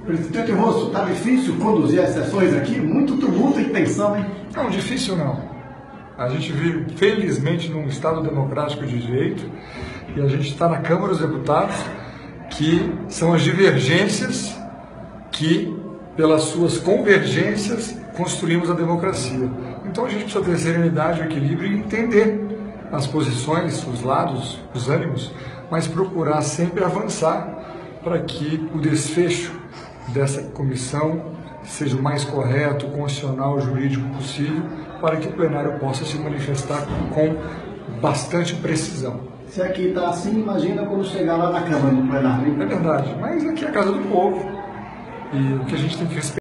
Presidente Rosso, está difícil conduzir as sessões aqui? Muito tumulto e tensão, hein? Não, difícil não. A gente vive, felizmente, num Estado democrático de direito e a gente está na Câmara dos Deputados, que são as divergências que, pelas suas convergências, construímos a democracia. Então a gente precisa ter serenidade, equilíbrio e entender as posições, os lados, os ânimos, mas procurar sempre avançar para que o desfecho dessa comissão seja o mais correto, constitucional, jurídico possível, para que o plenário possa se manifestar com bastante precisão. Se aqui está assim, imagina quando chegar lá na Câmara, no plenário. É verdade, mas aqui é a casa do povo e o que a gente tem que respeitar